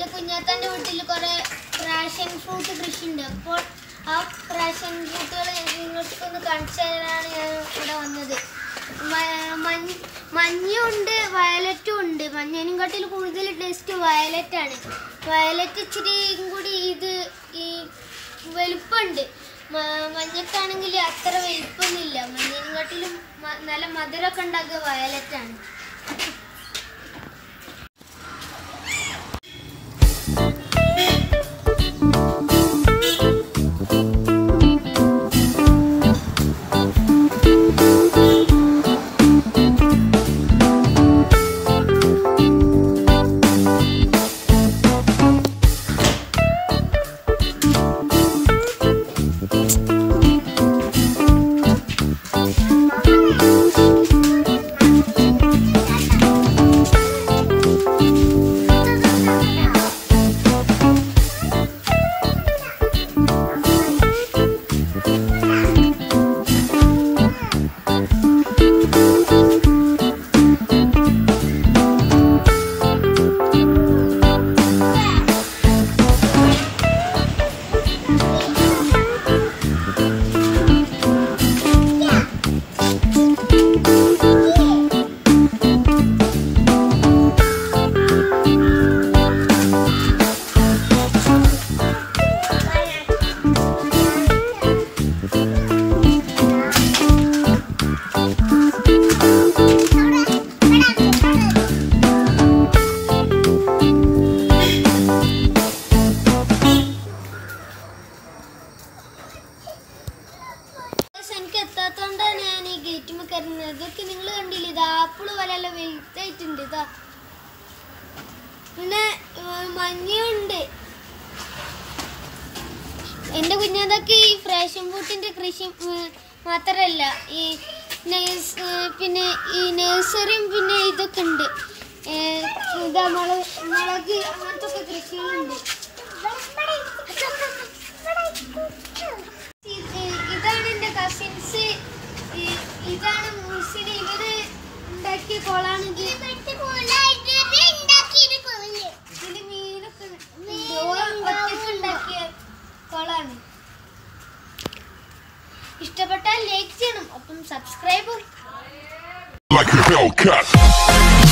എൻ്റെ കുഞ്ഞാത്താൻ്റെ വീട്ടിൽ കുറേ പാഷൻ ഫ്രൂട്ട് കൃഷിയുണ്ട്. അപ്പോൾ ആ പാഷൻ ഫ്രൂട്ടുകൾ നിങ്ങൾക്കൊന്ന് കാണിച്ചു തരാനാണ് ഞാൻ ഇവിടെ വന്നത്. മഞ്ഞയുണ്ട്, വയലറ്റും ഉണ്ട്. മഞ്ഞേനെക്കാട്ടിൽ കൂടുതൽ ടേസ്റ്റ് വയലറ്റാണ്. വയലറ്റ് ഇച്ചിരിയും കൂടി ഈ വലുപ്പമുണ്ട്. മഞ്ഞക്കാണെങ്കിൽ അത്ര വലുപ്പമൊന്നുമില്ല. മഞ്ഞേനെക്കാട്ടിലും നല്ല മധുരമൊക്കെ ഉണ്ടാക്കുക വയലറ്റാണ്. എനിക്ക് എത്താത്തോണ്ടാണ് ഞാൻ ഈ ഗേറ്റുമ്പോൾ കയറുന്നത്. ഇതൊക്കെ നിങ്ങൾ കണ്ടില്ലേ, ഇത് ആപ്പിള് പോലെയല്ല വെയിറ്റായിട്ടുണ്ട്. ഇതാ പിന്നെ മഞ്ഞയുണ്ട്. എൻ്റെ കുഞ്ഞതൊക്കെ ഈ പാഷൻ ഫ്രൂട്ടിൻ്റെ കൃഷി മാത്രമല്ല, പിന്നെ ഈ നഴ്സറിയും പിന്നെ ഇതൊക്കെ ഉണ്ട്. ഇതാ മുളക് അങ്ങനത്തെ ഒക്കെ കൃഷികളുണ്ട്. ഇതാണ് എൻ്റെ കസിൻസ്, ഇതാണ് മുസിന്, ഇവര് ഉണ്ടാക്കിയ കോളാണ്. ഇതില് മീനൊക്കെ ഒറ്റക്ക് ഉണ്ടാക്കിയ കോളാണ്. ഇഷ്ടപ്പെട്ടാൽ ലൈക്ക് ചെയ്യണം, ഒപ്പം സബ്സ്ക്രൈബും.